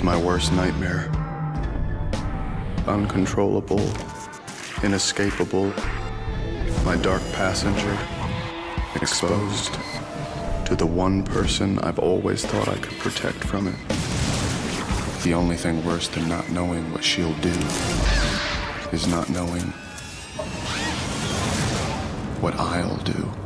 My worst nightmare. Uncontrollable, inescapable. My dark passenger, exposed to the one person I've always thought I could protect from it. The only thing worse than not knowing what she'll do is not knowing what I'll do.